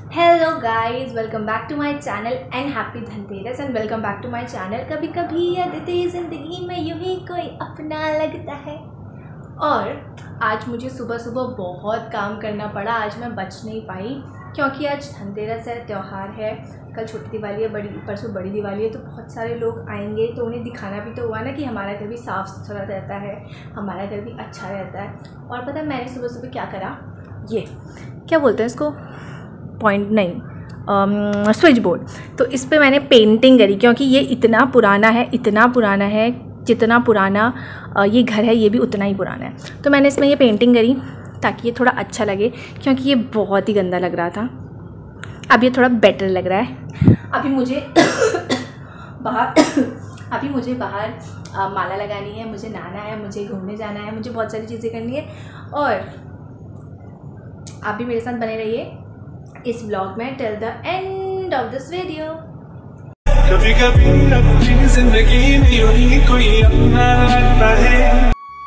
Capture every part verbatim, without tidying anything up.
Hello guys, welcome back to my channel and happy Dhanteras and welcome back to my channel. कभी कभी अदिति ज़िंदगी में यूं ही कोई अपना लगता है। और आज मुझे सुबह सुबह बहुत काम करना पड़ा। आज मैं बच नहीं पाई क्योंकि आज धनतेरस है, त्यौहार है। कल छोटी दिवाली है, बड़ी परसों बड़ी दिवाली है, तो बहुत सारे लोग आएंगे तो उन्हें दिखाना भी तो हुआ ना कि हमारा घर भी साफ़ सुथरा रहता है, हमारा घर भी अच्छा रहता है। और पता है मैंने सुबह सुबह क्या करा, ये क्या बोलते हैं इसको, पॉइंट नहीं, स्विच बोर्ड। तो इस पे मैंने पेंटिंग करी क्योंकि ये इतना पुराना है, इतना पुराना है, जितना पुराना आ, ये घर है ये भी उतना ही पुराना है। तो मैंने इसमें ये पेंटिंग करी ताकि ये थोड़ा अच्छा लगे, क्योंकि ये बहुत ही गंदा लग रहा था। अब ये थोड़ा बेटर लग रहा है। अभी मुझे बाहर अभी मुझे बाहर आ, माला लगानी है, मुझे नहाना है, मुझे घूमने जाना है, मुझे बहुत सारी चीज़ें करनी है। और आप भी मेरे साथ बने रहिए इस ब्लॉग में till the end of this video. कभी कभी अपनी जिंदगी में यूं ही कोई अपना लगता है।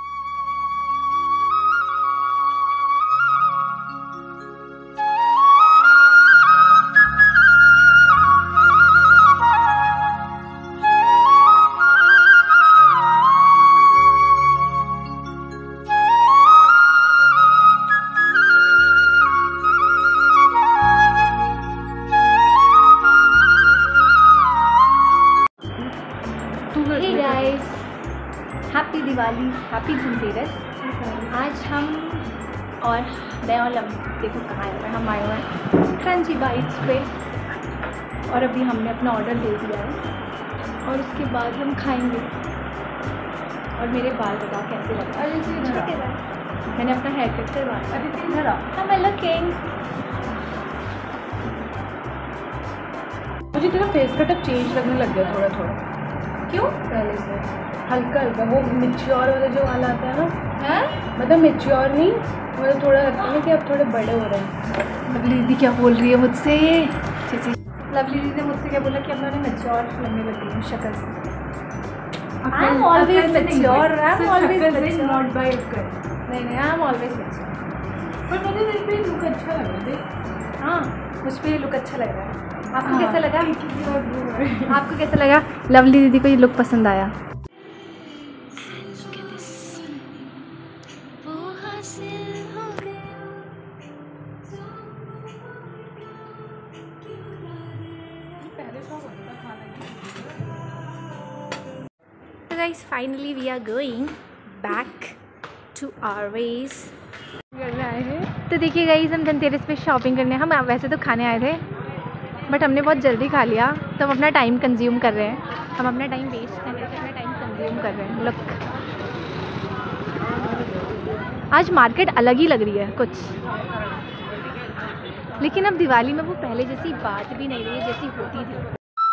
Hey guys, happy Diwali, happy Dhanteras. आज हम और मैं और लव देखो कहाँ आए हुए हैं। हम आए हुए हैं क्रंची बाइट्स पे और अभी हमने अपना ऑर्डर दे दिया है और उसके बाद हम खाएंगे। और मेरे बाल बताओ कैसे लग रहा है। मैंने अपना हेयर कट करवाया। हम हेलो किंग। मुझे तेरा फेस कट अब चेंज लगने लग गया थोड़ा थोड़ा। क्यों? पहले से हल्का हल्का वो मेच्योर वाला जो वाला आता है ना, हाँ मतलब मेच्योर नहीं, मतलब थोड़ा लगता है कि अब थोड़े बड़े हो रहे हैं। लवली दीदी क्या बोल रही है मुझसे? लवली दीदी ने मुझसे क्या बोला कि अब मैंने मेच्योर लगने लगी हूँ शक्ल से। I am always mature, I am always mature, not by कर। नहीं नहीं, आई एम ऑलवेज मेच्योर। पर मुझे मेरे पे लुक अच्छा लग रहा है। हाँ, मुझ पर ये लुक अच्छा लग रहा है। आपको हाँ, कैसा लगा? एक आपको कैसा लगा? लवली दीदी को ये लुक पसंद आया? So guys, finally we are going back to our ways. करने आए हैं। तो देखिए गाइस, हम धनतेरस पे शॉपिंग करने, हम वैसे तो खाने आए थे बट हमने बहुत जल्दी खा लिया, तो हम अपना टाइम कंज्यूम कर रहे हैं। हम अपना टाइम वेस्ट कर रहे हैं, अपना टाइम कंज्यूम कर रहे हैं। लुक, आज मार्केट अलग ही लग रही है कुछ, लेकिन अब दिवाली में वो पहले जैसी बात भी नहीं रही है जैसी होती थी।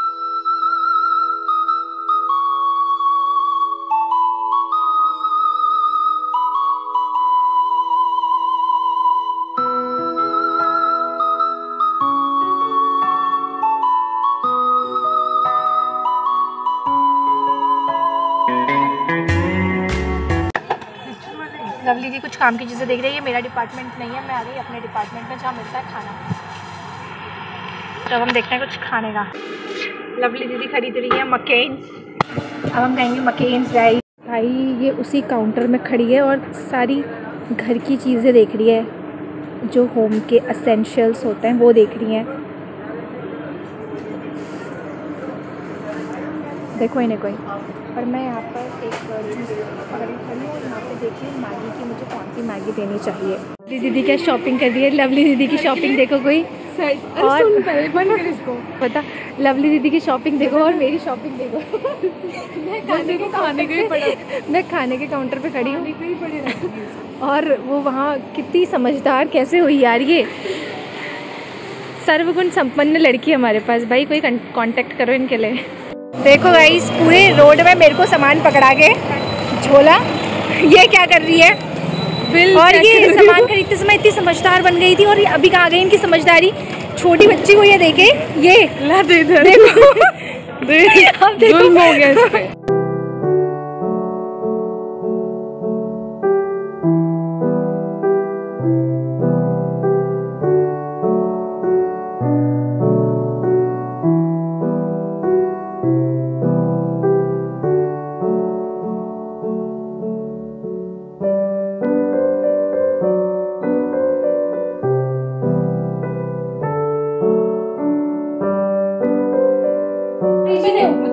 लवली जी कुछ काम की चीज़ें देख रही है। मेरा डिपार्टमेंट नहीं है, मैं आ गई अपने डिपार्टमेंट में जहाँ मिलता है खाना। तो अब हम देखते हैं कुछ खाने का। लवली दीदी खरीद रही है मकेन्स। अब हम कहेंगे मकेन्स गाइस। भाई ये उसी काउंटर में खड़ी है और सारी घर की चीज़ें देख रही है, जो होम के एसेंशियल्स होते हैं वो देख रही हैं। देखो इन्हें कोई। और मैं यहाँ पर एक जूस पकड़ खड़ी हूँ और यहाँ पे देखिए मैगी की मुझे कौन सी मैगी देनी चाहिए। लवली दीदी क्या शॉपिंग कर रही है? लवली दीदी की शॉपिंग देखो कोई। और सुन पहले बंद कर इसको। पता, लवली दीदी की शॉपिंग देखो और मेरी शॉपिंग देखो। मैं खाने के खाने के ही पड़ा मैं खाने के काउंटर पे खड़ी हूँ खाने के ही पड़े रहते हैं। और वो वहाँ कितनी समझदार कैसे हुई यार। ये सर्वगुण संपन्न लड़की हमारे पास। भाई कोई कांटेक्ट करो इनके लिए। देखो गाइस, पूरे रोड में मेरे को सामान पकड़ा के झोला। ये क्या कर रही है? बिल और ये सामान खरीदते समय इतनी समझदार बन गई थी और अभी कहाँ गई इनकी समझदारी? छोटी बच्ची को ये देखे, ये ला दे इधर। देखो अब देखो जुल्म हो गया इस पे।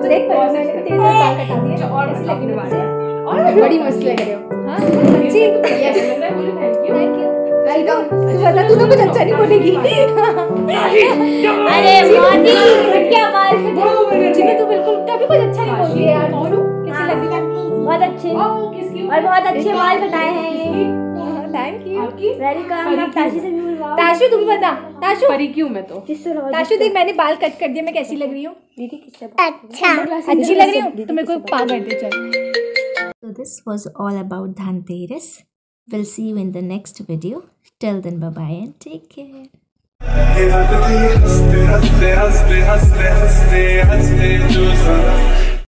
देख पर मैंने तो तेरे बाल कटा दिए और कैसी लग रही है और बड़ी मस्त लग रही हो। हां सच्ची yes thank you. I know तू बता तू तो कुछ अच्छा नहीं बोलेगी। अरे मॉर्निंग क्या बाल कटा तू बिल्कुल कभी कुछ अच्छा नहीं बोलती है यार। कैसी लग रही है? बहुत अच्छे और बहुत अच्छे बाल कटाए हैं ये। Thank you welcome. अब ताशु से भी मिलवाओ। ताशु तू भी बता। ताशु परी क्यों मैं तो ताशु देख मैंने बाल कट कर दिए मैं कैसी लग रही हूँ दीदी? किससे अच्छा अच्छी लग रही हूँ तो मेरे को पा कर दे चल। So this was all about Dhanteras. We'll see you in the next video. Till then bye bye and take care.